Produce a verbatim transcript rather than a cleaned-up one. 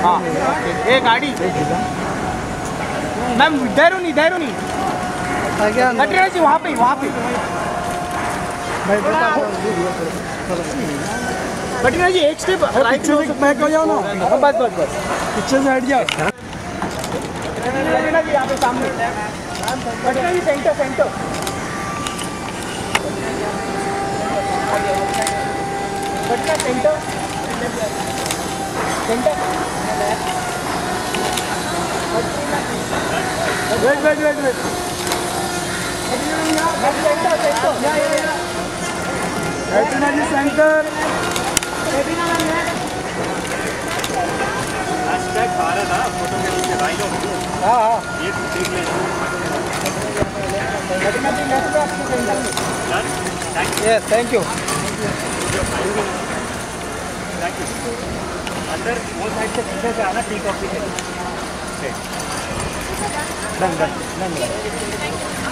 हाँ ये गाड़ी मैम इधर नहीं इधर नहीं कटरीना जी वहाँ पे वहाँ पे कटरीना जी एक स्टेप राइट से बैक हो जाओ ना। बस बस बस पीछे से हट जाओ। कटरीना जी यहाँ पे सामने। Katrina ji centre centre. Katrina centre centre. Wait wait wait wait. Centre centre. Katrina ji centre. Hashtag Bharat ना फोटो के नीचे भाई लोग। हाँ हाँ ये देख ले। कटरीना जी नेक्स्ट पे आपको centre. Thank you. Yes thank you. Thank you. अंदर वो साइड से पीछे से आना टी कॉफी के लिए। Done done done.